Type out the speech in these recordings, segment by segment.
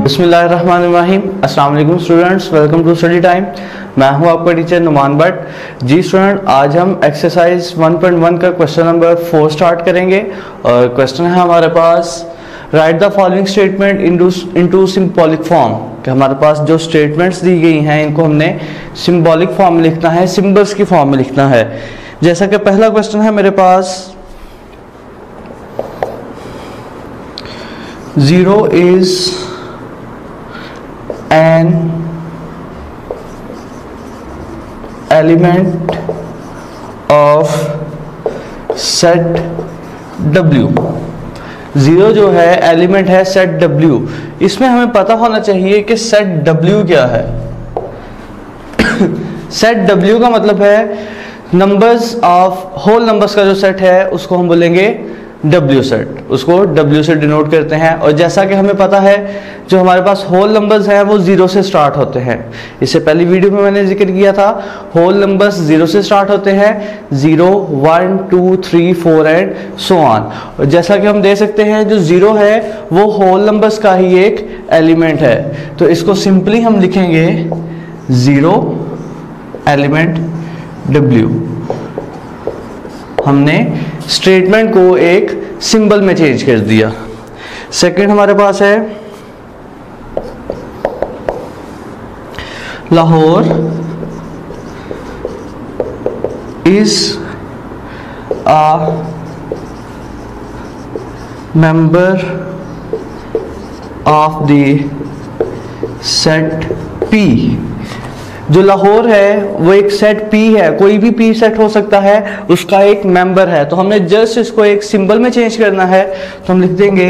बिस्मिल्लाहिर्रहमानिर्रहीम। अस्सलाम वालेकुम students, welcome to study time. मैं हूं आपका टीचर नुमान भट्ट। जी स्टूडेंट, आज हम एक्सरसाइज 1.1 का क्वेश्चन नंबर 4 स्टार्ट करेंगे और क्वेश्चन है हमारे पास, write the following statement into symbolic form. कि हमारे पास जो स्टेटमेंट्स दी गई हैं इनको हमने सिंबॉलिक फॉर्म में लिखना है, सिंबल्स की फॉर्म में लिखना है। जैसा कि पहला क्वेश्चन है मेरे पास, 0 is an element of set W। 0 जो है एलिमेंट है सेट W। इसमें हमें पता होना चाहिए कि सेट W क्या है। सेट W का मतलब है नंबर्स ऑफ होल नंबर्स का जो सेट है उसको हम बोलेंगे W सेट, उसको W से डिनोट करते हैं। और जैसा कि हमें पता है जो हमारे पास होल नंबर्स हैं वो 0 से स्टार्ट होते हैं। इससे पहली वीडियो में मैंने जिक्र किया था, होल नंबर्स 0 से स्टार्ट होते हैं, 0, 1, 2, 3, 4 एंड सो ऑन। और जैसा कि हम देख सकते हैं जो 0 है वो होल नंबर्स का ही एक एलिमेंट है, तो इसको सिंपली हम लिखेंगे 0 एलिमेंट W। हमने स्टेटमेंट को एक सिंबल में चेंज कर दिया। सेकंड हमारे पास है, Lahore is a member of the set P। जो लाहौर है वो एक सेट P है, कोई भी P सेट हो सकता है, उसका एक मेंबर है। तो हमने जस्ट इसको एक सिंबल में चेंज करना है, तो हम लिख देंगे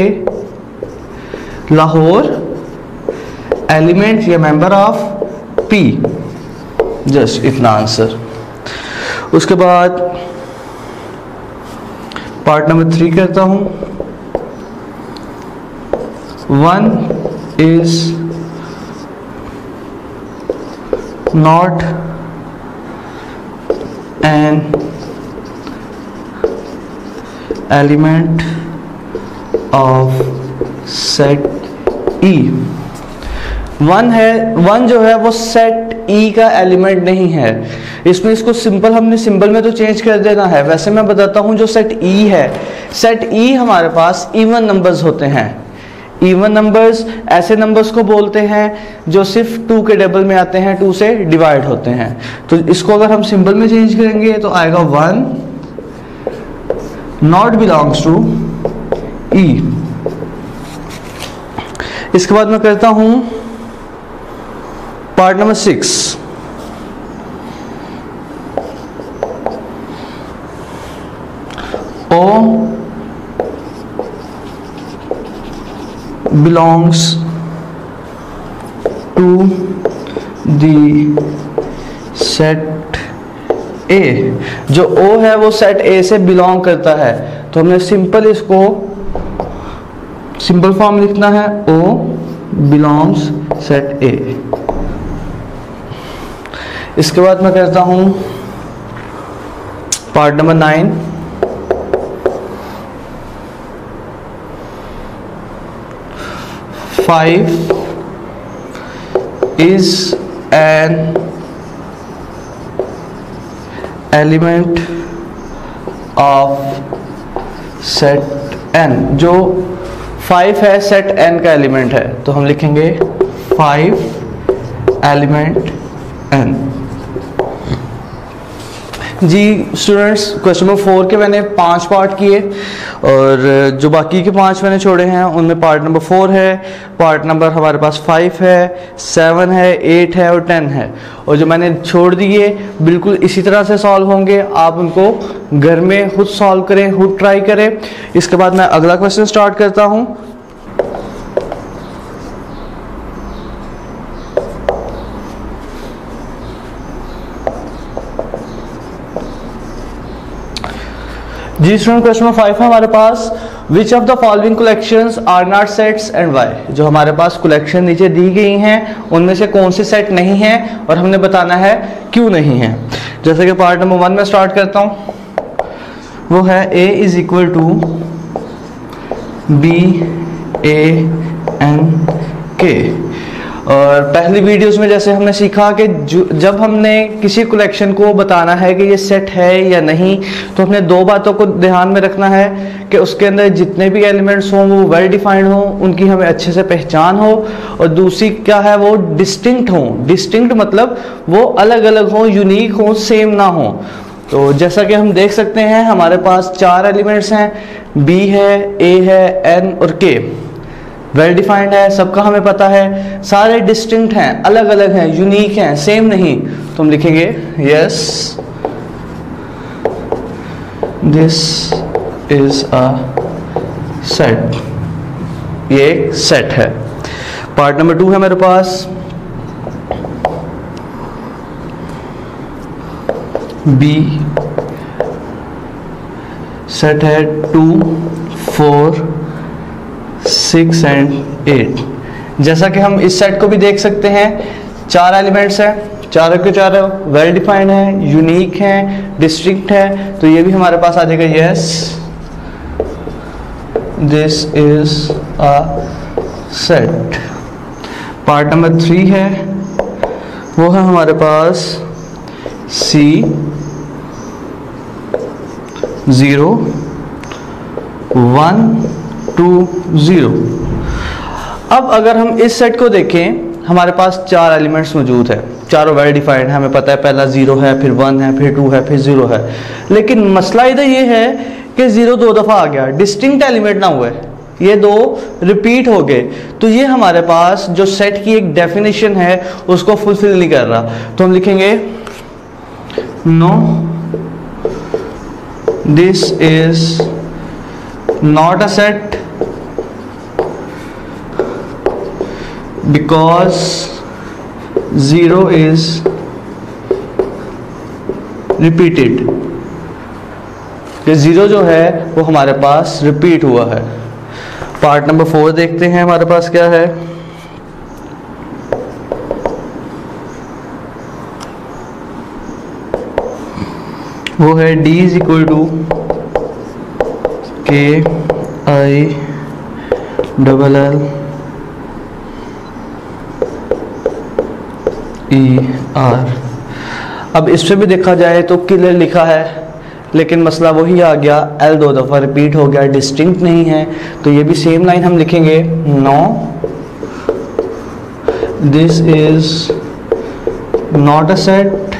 लाहौर एलिमेंट या मेंबर ऑफ P। जस्ट इतना आंसर। उसके बाद पार्ट नंबर 3 करता हूं। 1 is not an element of set E। 1 है, 1 जो है वो सेट E का एलिमेंट नहीं है। इसमें इसको सिंपल हमने सिंबल में तो चेंज कर देना है। वैसे मैं बताता हूं जो सेट E है, सेट E हमारे पास इवन नंबर्स होते हैं। इवन नंबर्स ऐसे नंबर्स को बोलते हैं जो सिर्फ 2 के डबल में आते हैं, 2 से डिवाइड होते हैं। तो इसको अगर हम सिंबल में चेंज करेंगे तो आएगा 1 नॉट बिलोंग्स टू E। इसके बाद मैं करता हूं part number 6। O belongs to the set A। जो O है वो सेट A से बिलोंग करता है, तो हमने सिंपल इसको सिंपल फॉर्म लिखना है, O belongs सेट A। इसके बाद मैं करता हूं part number 9। Five is an element of set N। जो 5 है सेट N का एलिमेंट है, तो हम लिखेंगे 5 एलिमेंट N। जी स्टूडेंट्स, क्वेश्चन नंबर 4 के मैंने 5 पार्ट किए और जो बाकी के 5 मैंने छोड़े हैं उनमें पार्ट नंबर 4 है, पार्ट नंबर हमारे पास 5 है, 7 है, 8 है और 10 है। और जो मैंने छोड़ दिए बिल्कुल इसी तरह से सॉल्व होंगे। आप उनको घर में खुद सॉल्व करें, खुद ट्राई करें। इसके बाद मैं अगला क्वेश्चन स्टार्ट करता हूँ। जी स्टूडेंट, क्वेश्चन नंबर 5 है हमारे पास, which of the following collections are not sets and why. जो हमारे पास कलेक्शन नीचे दी गई हैं उनमें से कौन से सेट नहीं है और हमने बताना है क्यों नहीं है। जैसे कि पार्ट नंबर 1 में स्टार्ट करता हूं, वो है A is equal to BANK। Okay. और पहली वीडियोस में जैसे हमने सीखा कि जब हमने किसी कलेक्शन को बताना है कि ये सेट है या नहीं, तो हमने दो बातों को ध्यान में रखना है कि उसके अंदर जितने भी एलिमेंट्स हों वो वेल डिफाइंड हों, उनकी हमें अच्छे से पहचान हो, और दूसरी क्या है, वो डिस्टिंक्ट हों। डिस्टिंक्ट मतलब वो अलग अलग हों, यूनिक हों, सेम ना हो। तो जैसा कि हम देख सकते हैं हमारे पास 4 एलिमेंट्स हैं, B है, A है, N और K। वेल डिफाइंड है, सबका हमें पता है, सारे डिस्टिंक्ट हैं, अलग अलग हैं, यूनिक हैं, सेम नहीं। तो हम लिखेंगे yes this is a set, ये एक सेट है। पार्ट नंबर 2 है मेरे पास, बी सेट है 2, 4, 6 एंड 8। जैसा कि हम इस सेट को भी देख सकते हैं, 4 एलिमेंट्स हैं, चारों के चारों वेल डिफाइंड है, यूनिक है, डिस्टिंक्ट है। तो ये भी हमारे पास आ जाएगा yes this is a set. Part number 3 है, वो है हमारे पास C 0 1 2 0। अब अगर हम इस सेट को देखें, हमारे पास 4 एलिमेंट्स मौजूद है, चारों वेल डिफाइंड है, हमें पता है पहला 0 है, फिर 1 है, फिर 2 है, फिर 0 है। लेकिन मसला इधर ये है कि 0 2 दफ़ा आ गया, डिस्टिंक्ट एलिमेंट ना हुए, ये 2 रिपीट हो गए। तो ये हमारे पास जो सेट की एक डेफिनेशन है उसको फुलफिल नहीं कर रहा। तो हम लिखेंगे no this is not a set because 0 is repeated, ये 0 जो है वो हमारे पास रिपीट हुआ है। पार्ट नंबर 4 देखते हैं हमारे पास क्या है। वो है D is equal to K I double L ER। अब इस पे भी देखा जाए तो क्लियर लिखा है, लेकिन मसला वही आ गया, L 2 दफ़ा रिपीट हो गया, डिस्टिंक्ट नहीं है। तो ये भी सेम लाइन हम लिखेंगे, no this is not a set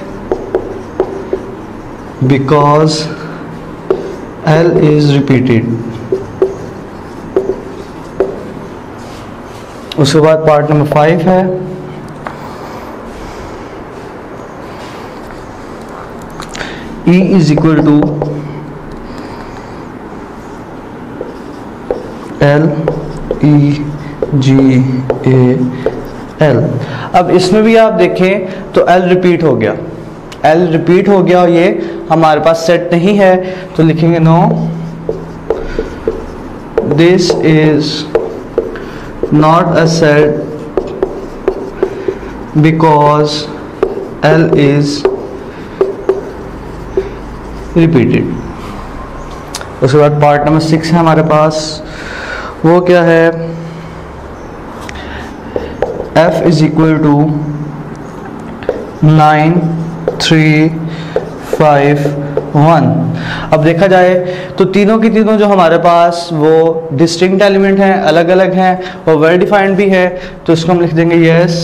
because L is repeated. उसके बाद पार्ट नंबर 5 है, E is equal to L E G A L। अब इसमें भी आप देखें तो L रिपीट हो गया, L रिपीट हो गया और ये हमारे पास सेट नहीं है। तो लिखेंगे no this is not a set because L is repeated. उसके बाद पार्ट नंबर 6 है हमारे पास, वो क्या है, F इज इक्वल टू 9 3 5 1। अब देखा जाए तो तीनों की तीनों जो हमारे पास वो डिस्टिंक्ट एलिमेंट हैं, अलग अलग हैं और वेल डिफाइंड भी है। तो इसको हम लिख देंगे yes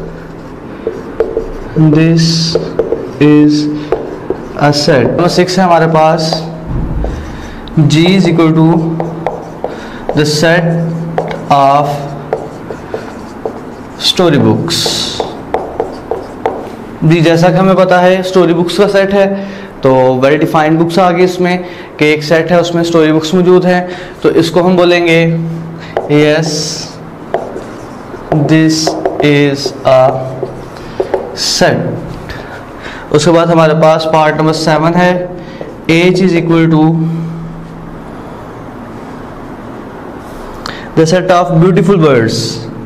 this is a set। Number 6 है हमारे पास, G is equal to the set of story books। जी जैसा कि हमें पता है स्टोरी बुक्स का सेट है, तो वेल डिफाइंड बुक्स आ गई इसमें कि एक सेट है उसमें स्टोरी बुक्स मौजूद हैं। तो इसको हम बोलेंगे yes this is a set. उसके बाद हमारे पास पार्ट नंबर 7 है, H is equal to the set of beautiful birds.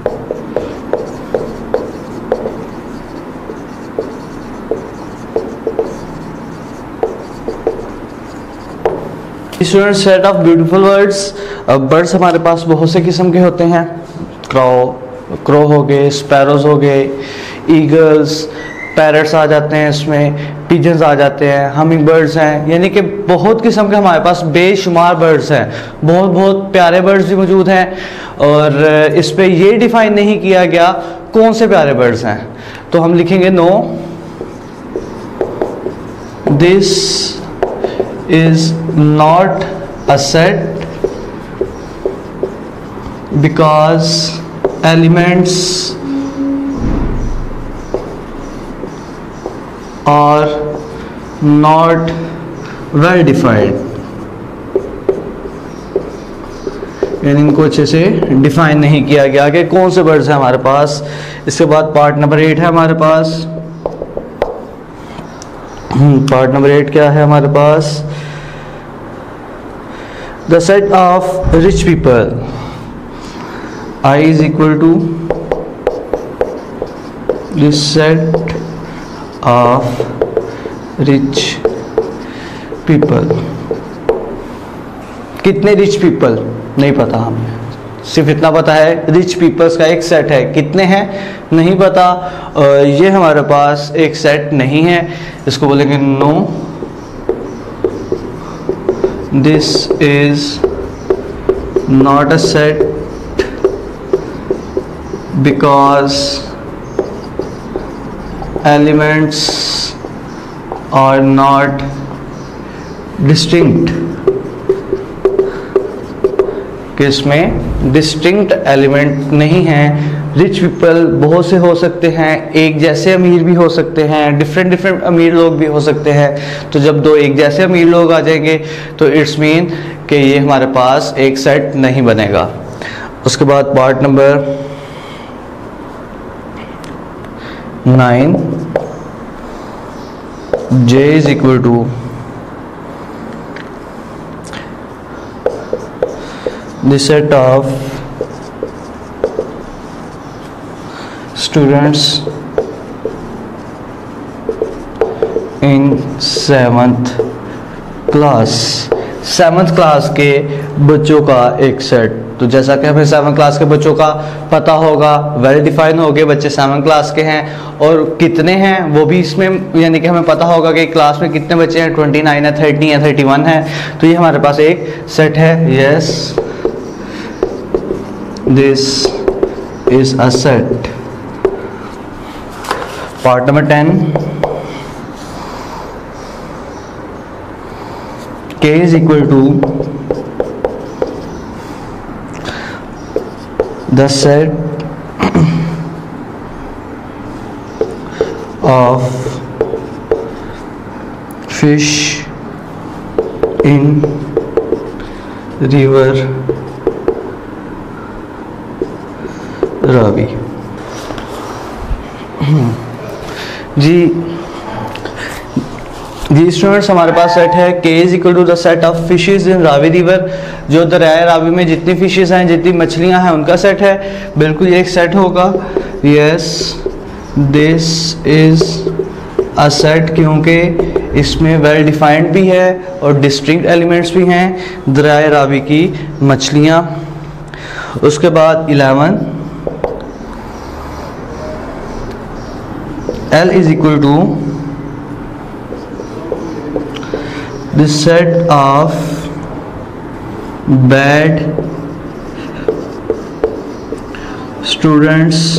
Student set of beautiful birds. Birds हमारे पास बहुत से किस्म के होते हैं, क्राउ, क्रो हो गए, स्पैरोज हो गए, ईगल्स, पैरट्स आ जाते हैं इसमें, पिजन्स आ जाते हैं, हमिंग बर्ड्स हैं, यानी कि बहुत किस्म के हमारे पास बेशुमार बर्ड्स हैं, बहुत बहुत प्यारे बर्ड्स भी मौजूद हैं। और इस पे ये डिफाइन नहीं किया गया कौन से प्यारे बर्ड्स हैं, तो हम लिखेंगे no this is not a set because elements are not well defined, यानी इनको अच्छे से डिफाइन नहीं किया गया कि कौन से बर्ड्स हैं हमारे पास। इसके बाद पार्ट नंबर 8 है हमारे पास। पार्ट नंबर 8 क्या है हमारे पास? The set of rich people I is equal to this set of rich people। कितने रिच पीपल नहीं पता हमें, सिर्फ इतना पता है रिच पीपल्स का एक सेट है, कितने हैं नहीं पता। ये हमारे पास एक सेट नहीं है, इसको बोलेंगे no this is not a set because elements are not distinct, कि इसमें डिस्टिंक्ट एलिमेंट नहीं है। रिच पीपल बहुत से हो सकते हैं, एक जैसे अमीर भी हो सकते हैं, डिफरेंट अमीर लोग भी हो सकते हैं। तो जब दो एक जैसे अमीर लोग आ जाएंगे तो इट्स मीन कि ये हमारे पास एक सेट नहीं बनेगा। उसके बाद part number 9 J is equal to the set of students in 7th class। 7th class के बच्चों का एक सेट। तो जैसा कि हमें 7th क्लास के बच्चों का पता होगा, वेल डिफाइन हो गए, बच्चे 7th क्लास के हैं और कितने हैं वो भी इसमें, यानी कि हमें पता होगा कि क्लास में कितने बच्चे हैं, 29 है, 30 है, 31 है। तो ये हमारे पास एक सेट है। Yes this is a set. Part number 10 K is equal to the set of fish in river Ravi। जी स्टूडेंट्स, हमारे पास सेट है K is equal to the set of fishes in Ravi river. जो दरिया रावी में जितनी fishes हैं, जितनी मछलियां हैं, उनका सेट है। बिल्कुल एक सेट होगा। Yes this is a set, क्योंकि इसमें वेल डिफाइंड भी है और डिस्टिंक्ट एलिमेंट्स भी हैं, दरिया रावी की मछलियां। उसके बाद 11 L is equal to the set of bad students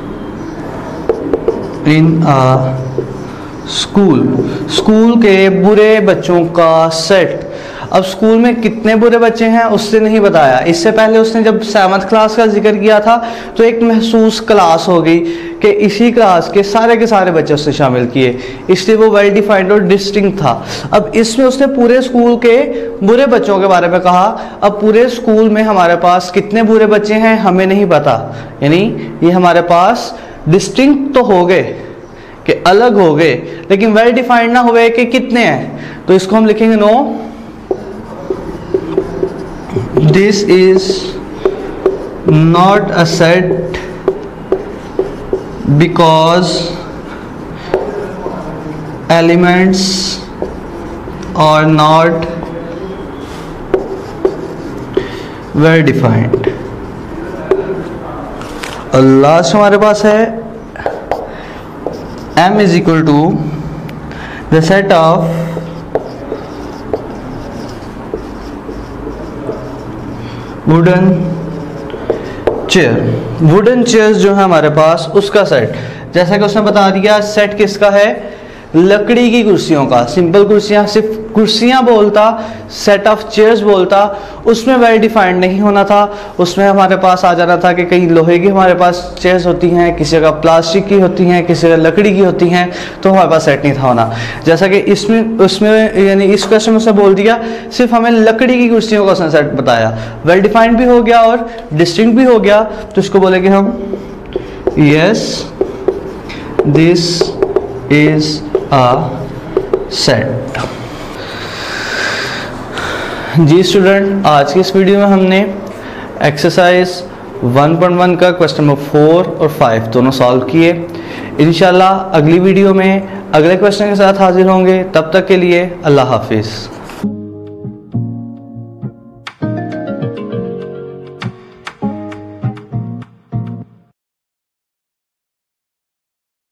in a school। School के बुरे बच्चों का सेट। अब स्कूल में कितने बुरे बच्चे हैं उससे नहीं बताया। इससे पहले उसने जब 7th क्लास का जिक्र किया था तो एक महसूस क्लास हो गई कि इसी क्लास के सारे बच्चे उसने शामिल किए, इसलिए वो वेल डिफाइंड और डिस्टिंक्ट था। अब इसमें उसने पूरे स्कूल के बुरे बच्चों के बारे में कहा। अब पूरे स्कूल में हमारे पास कितने बुरे बच्चे हैं हमें नहीं पता, यानी ये हमारे पास डिस्टिंक्ट तो हो गए कि अलग हो गए, लेकिन वेल डिफाइंड ना हुए कि कितने हैं। तो इसको हम लिखेंगे no this is not a set because elements are not well defined। और लास्ट हमारे पास है M is equal to the set of wooden chair. Wooden chairs जो है हमारे पास उसका सेट, जैसा कि उसने बता दिया सेट किसका है, लकड़ी की कुर्सियों का। सिंपल कुर्सियां, सिर्फ कुर्सियां बोलता, सेट ऑफ चेयर्स बोलता, उसमें वेल डिफाइंड नहीं होना था। उसमें हमारे पास आ जाना था कि कई लोहे की हमारे पास चेयर्स होती हैं, किसी जगह प्लास्टिक की होती हैं, किसी जगह लकड़ी की होती हैं, तो हमारे पास सेट नहीं था होना। जैसा कि उसमें यानी इस क्वेश्चन में उसने बोल दिया सिर्फ हमें लकड़ी की कुर्सियों का उसने सेट बताया, वेल डिफाइंड भी हो गया और डिस्टिंक्ट भी हो गया, तो इसको बोलेंगे हम yes this is a set. जी स्टूडेंट, आज की इस वीडियो में हमने एक्सरसाइज 1.1 का क्वेश्चन नंबर 4 और 5 दोनों सॉल्व किए। इंशाल्लाह अगली वीडियो में अगले क्वेश्चन के साथ हाजिर होंगे। तब तक के लिए अल्लाह हाफिज़।